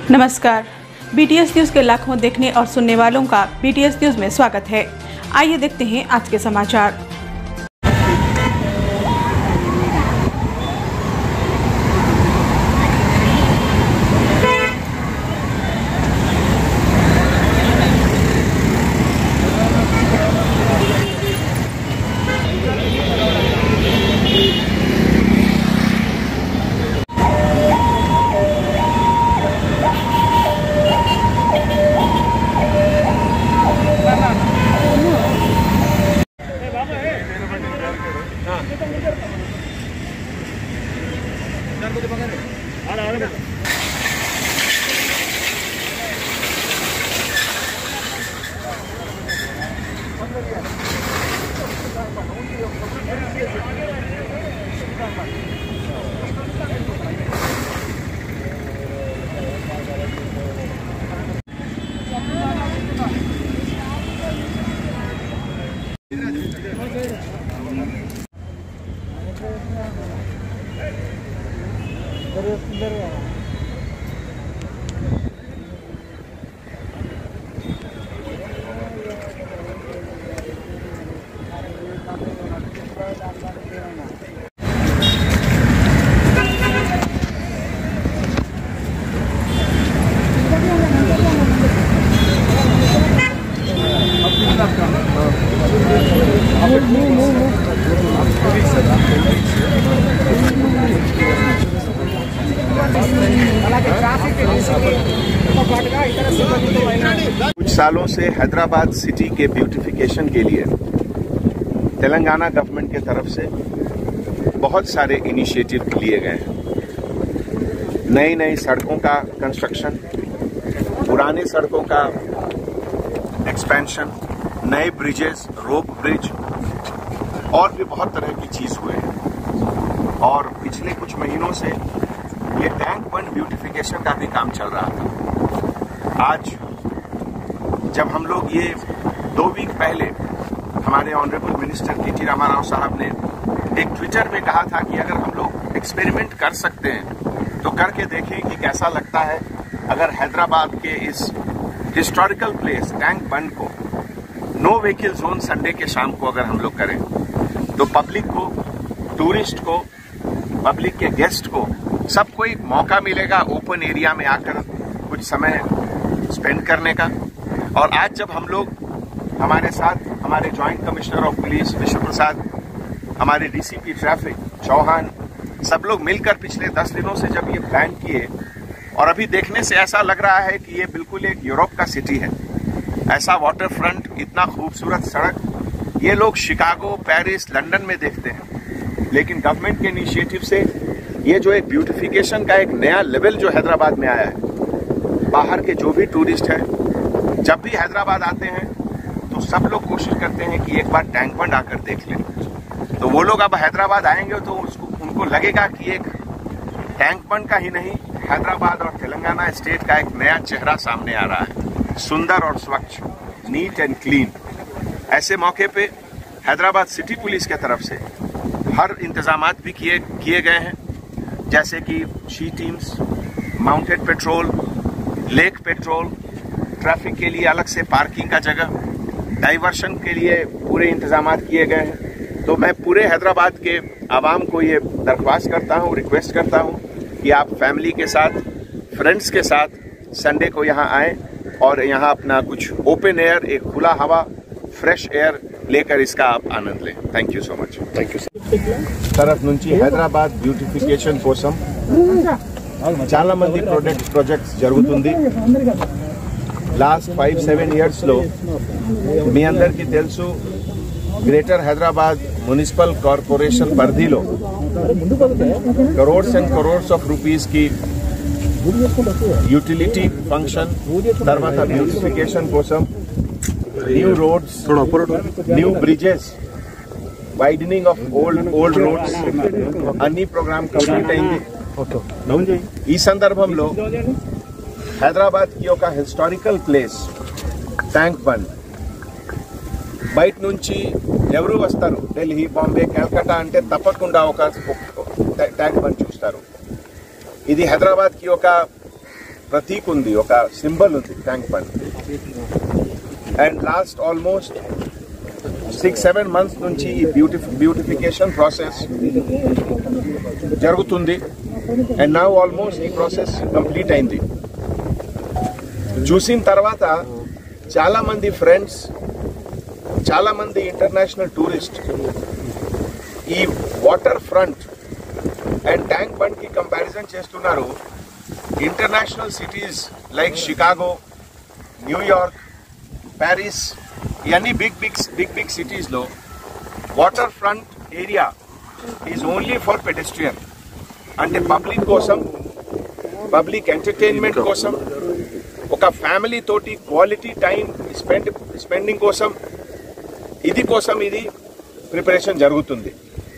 नमस्कार। BTS news के लाखों देखने और सुनने वालों का BTS न्यूज में स्वागत है। आइए देखते हैं आज के समाचार। कुछ सालों से हैदराबाद सिटी के ब्यूटिफिकेशन के लिए तेलंगाना गवर्नमेंट के तरफ से बहुत सारे इनिशिएटिव लिए गए हैं। नई नई सड़कों का कंस्ट्रक्शन, पुराने सड़कों का एक्सपेंशन, नए ब्रिजेस, रोप ब्रिज और भी बहुत तरह की चीज हुए हैं। और पिछले कुछ महीनों से ये टैंक बंड ब्यूटिफिकेशन का भी काम चल रहा था। आज जब हम लोग ये 2 वीक पहले हमारे ऑनरेबल मिनिस्टर टी रामाराव साहब ने एक ट्विटर में कहा था कि अगर हम लोग एक्सपेरिमेंट कर सकते हैं तो करके देखें कि कैसा लगता है अगर हैदराबाद के इस हिस्टोरिकल प्लेस टैंक बंड को नो व्हीकल जोन संडे के शाम को अगर हम लोग करें तो पब्लिक को, टूरिस्ट को, पब्लिक के गेस्ट को, सबको एक मौका मिलेगा ओपन एरिया में आकर कुछ समय स्पेंड करने का। और आज जब हम लोग हमारे साथ हमारे जॉइंट कमिश्नर ऑफ पुलिस विश्व प्रसाद, हमारे डीसीपी ट्रैफिक चौहान, सब लोग मिलकर पिछले 10 दिनों से जब ये प्लान किए और अभी देखने से ऐसा लग रहा है कि ये बिल्कुल एक यूरोप का सिटी है। ऐसा वाटर फ्रंट, इतना खूबसूरत सड़क ये लोग शिकागो, पेरिस, लंदन में देखते हैं, लेकिन गवर्नमेंट के इनिशिएटिव से ये जो एक ब्यूटिफिकेशन का एक नया लेवल जो हैदराबाद में आया है, बाहर के जो भी टूरिस्ट हैं जब भी हैदराबाद आते हैं तो सब लोग कोशिश करते हैं कि एक बार टैंक बंड आकर देख लें। तो वो लोग अब हैदराबाद आएंगे तो उनको लगेगा कि एक टैंक बंड का ही नहीं, हैदराबाद और तेलंगाना स्टेट का एक नया चेहरा सामने आ रहा है, सुंदर और स्वच्छ, नीट एंड क्लीन। ऐसे मौके पे हैदराबाद सिटी पुलिस के तरफ से हर इंतजामात भी किए गए हैं, जैसे कि she teams, mounted patrol, lake patrol, traffic के लिए अलग से पार्किंग का जगह, डाइवर्शन के लिए पूरे इंतजामात किए गए हैं। तो मैं पूरे हैदराबाद के आवाम को ये दरख्वास्त करता हूँ, रिक्वेस्ट करता हूँ कि आप फैमिली के साथ, फ्रेंड्स के साथ संडे को यहाँ आएँ और यहाँ अपना कुछ ओपन एयर, एक खुला हवा, फ्रेश एयर लेकर इसका आप आनंद लें। Thank you so much. Thank you तरफ నుంచి హైదరాబాద్ బ్యూటిఫికేషన్ కోసం చాలా మంది ప్రాజెక్ట్స్ జరుగుతుంది। లాస్ట్ 5-7 ఇయర్స్ లో మీ అందరికీ తెలుసు గ్రేటర్ హైదరాబాద్ మున్సిపల్ కార్పొరేషన్ పరిధిలో crores and crores of rupees की యూటిలిటీ ఫంక్షన్, తర్వాత బ్యూటిఫికేషన్ కోసం new roads, new bridges, widening of old roads అన్ని ప్రోగ్రామ్ కంప్లీట్ అయింది। ఈ సందర్భంలో హైదరాబాద్ కి ఒక హిస్టారికల్ ప్లేస్ ట్యాంక్ బండ్, బయట నుంచి ఎవరు వస్తారు, ఢిల్లీ, బాంబే, కలకత్తా అంటే తప్పకుండా ఒక ట్యాంక్ బండ్ చూస్తారు। ఇది హైదరాబాద్ కి ఒక ప్రతీక్ ఉంది, ఒక సింబల్ ఉంది Tank Bund. And last almost 6-7 months నుంచి ఈ బ్యూటిఫికేషన్ ప్రాసెస్ జరుగుతుంది. అండ్ నౌ ఆల్మోస్ట్ ఈ ప్రాసెస్ కంప్లీట్ అయింది. చూసిన తర్వాత చాలా మంది ఫ్రెండ్స్, చాలా మంది ఇంటర్నేషనల్ టూరిస్ట్ ఈ water front and Tank Bund కి కంపారిజన్ చేస్తున్నారు. International cities like Chicago, New York, Paris, ఇవన్నీ బిగ్ సిటీస్ లో water front area is only for pedestrian, అంటే పబ్లిక్ కోసం, పబ్లిక్ ఎంటర్టైన్మెంట్ కోసం, ఒక ఫ్యామిలీ తోటి క్వాలిటీ టైం స్పెండింగ్ కోసం, ఇది ప్రిపరేషన్ జరుగుతుంది.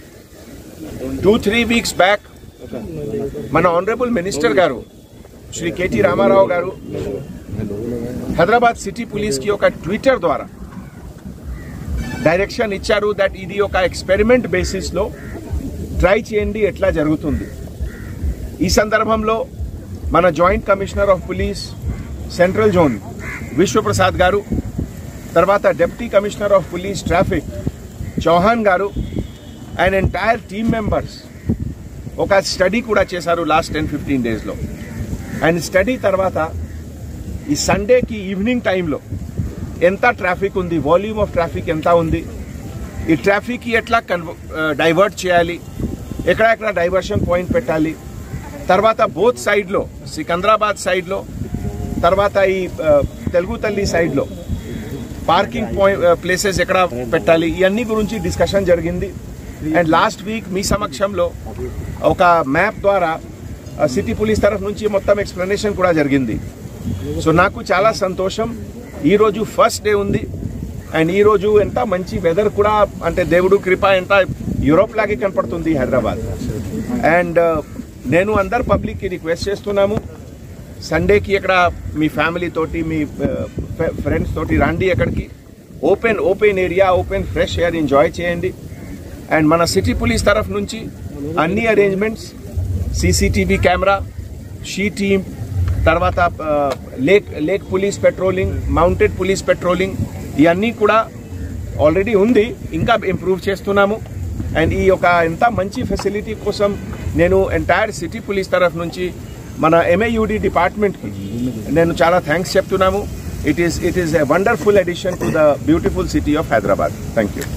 2-3 weeks బ్యాక్ మన ఆనరబుల్ మినిస్టర్ గారు శ్రీ కేటీ రామారావు గారు హైదరాబాద్ సిటీ పోలీస్ కి ఒక ట్విట్టర్ ద్వారా డైరెక్షన్ ఇచ్చారు దట్ ఇది ఒక ఎక్స్పెరిమెంట్ బేసిస్ లో ట్రై చేయండి ఎట్లా జరుగుతుంది. ఈ సందర్భంలో మన joint commissioner of police central zone Vishwaprasad గారు, తర్వాత deputy commissioner of police traffic Chauhan గారు అండ్ ఎంటైర్ టీమ్ మెంబర్స్ ఒక స్టడీ కూడా చేశారు లాస్ట్ 10-15 days లో. అండ్ స్టడీ తర్వాత ఈ సండేకి ఈవినింగ్ టైంలో ఎంత ట్రాఫిక్ ఉంది, వాల్యూమ్ ఆఫ్ ట్రాఫిక్ ఎంత ఉంది, ఈ ట్రాఫిక్ ఎట్లా డైవర్ట్ చేయాలి, ఎక్కడెక్కడ డైవర్షన్ పాయింట్ పెట్టాలి, తర్వాత బోత్ సైడ్లో సికింద్రాబాద్ సైడ్లో, తర్వాత ఈ తెలుగు తల్లి సైడ్లో పార్కింగ్ ప్లేసెస్ ఎక్కడ పెట్టాలి, ఇవన్నీ గురించి డిస్కషన్ జరిగింది. అండ్ లాస్ట్ వీక్ మీ సమక్షంలో ఒక మ్యాప్ ద్వారా సిటీ పోలీస్ తరఫు నుంచి మొత్తం ఎక్స్ప్లెనేషన్ కూడా జరిగింది. సో నాకు చాలా సంతోషం. ఈరోజు ఫస్ట్ డే ఉంది అండ్ ఈరోజు ఎంత మంచి వెదర్ కూడా, అంటే దేవుడు కృప, ఎంత యూరోప్ లాగే కనపడుతుంది హైదరాబాద్. అండ్ నేను అందరు పబ్లిక్కి రిక్వెస్ట్ చేస్తున్నాము, సండేకి ఎక్కడ మీ ఫ్యామిలీ తోటి, మీ ఫ్రెండ్స్ తోటి రండి, ఎక్కడికి open area, open fresh air enjoy చేయండి. అండ్ మన సిటీ పోలీస్ తరఫు నుంచి అన్ని arrangements, CCTV camera, she team, తర్వాత lake police patrolling, mounted police patrolling, ఇవన్నీ కూడా ఆల్రెడీ ఉంది, ఇంకా ఇంప్రూవ్ చేస్తున్నాము. అండ్ ఈ ఒక ఎంత మంచి ఫెసిలిటీ కోసం నేను ఎంటైర్ సిటీ పోలీస్ తరఫు నుంచి మన MAUD డిపార్ట్మెంట్కి నేను చాలా థ్యాంక్స్ చెప్తున్నాము. It is a wonderful addition to the beautiful city of Hyderabad. Thank you.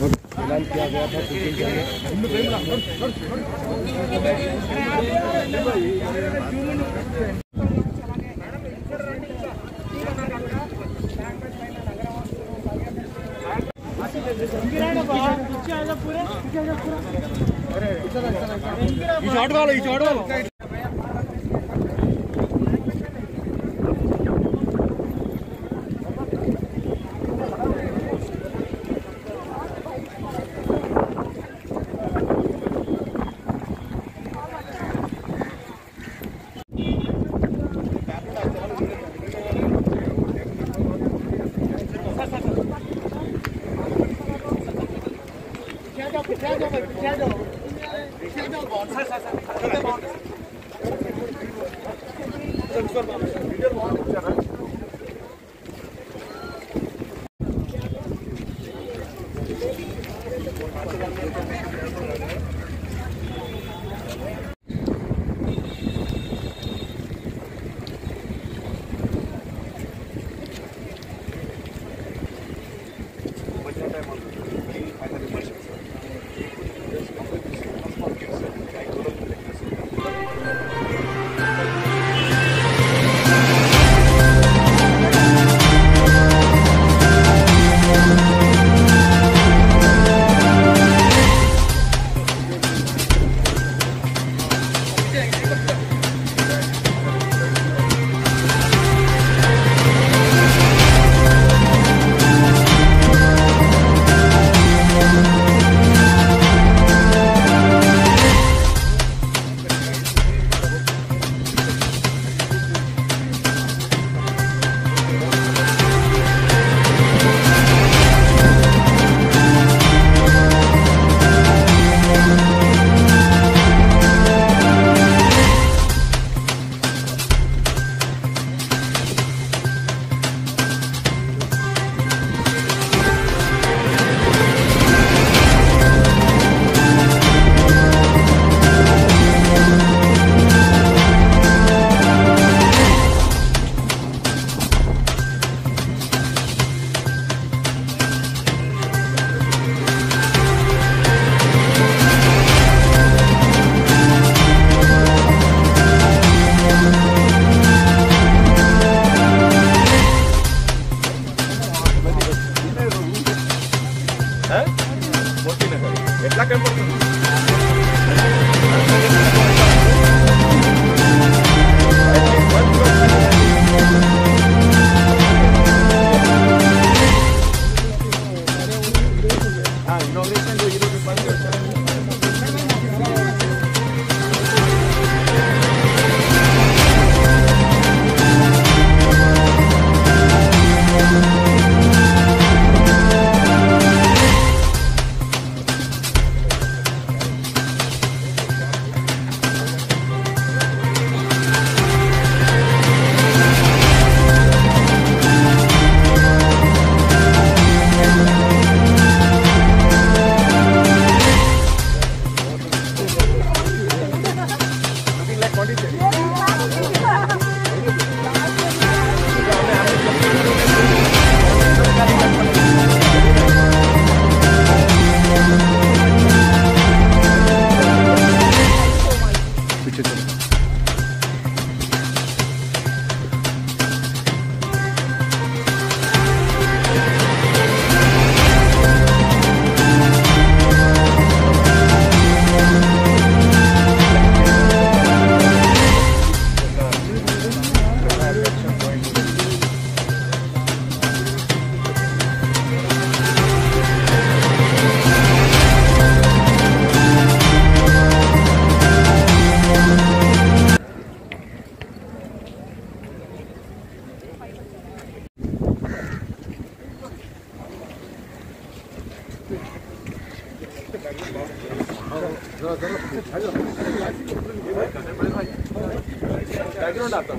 Background आता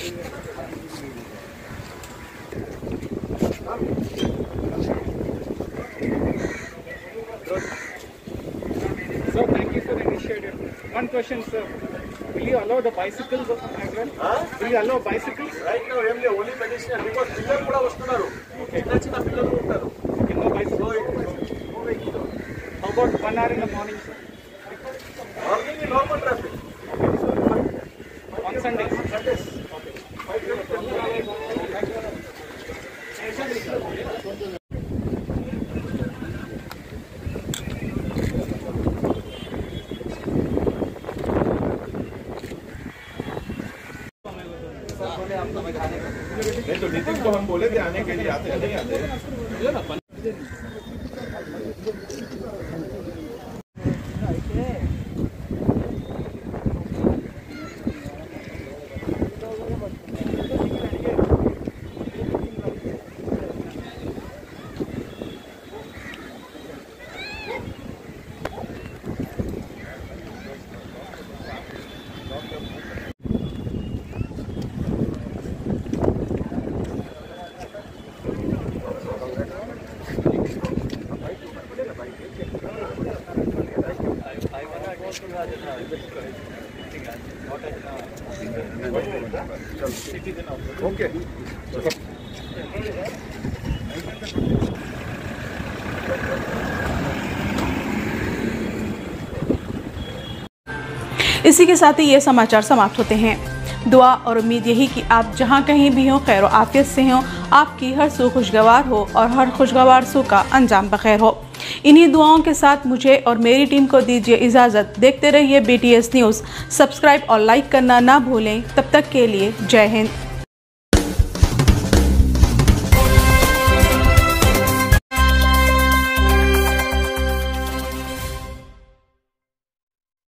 Sir, thank you for the initiative. One question, sir. Will you allow the bicycles as well? Will you allow bicycles? Right now, I am the only pedestrian because pillar kuda vastunaru. China pillar untaru. Okay, no bicycles. How about 1 hour in the morning, sir? Morning is normal traffic. On Sundays? Sundays. नहीं तो नितिन को हम बोले थे आने के लिए, आते नहीं आते। Okay. इसी के साथ ही ये समाचार समाप्त होते हैं। दुआ और उम्मीद यही कि आप जहां कहीं भी हो खैर आफियत से हो, आपकी हर सू खुशगवार हो और हर खुशगवार सू का अंजाम बखैर हो। इन्हीं दुआओं के साथ मुझे और मेरी टीम को दीजिए इजाज़त। देखते रहिए BTS न्यूज़। सब्सक्राइब और लाइक करना ना भूलें। तब तक के लिए जय हिंद।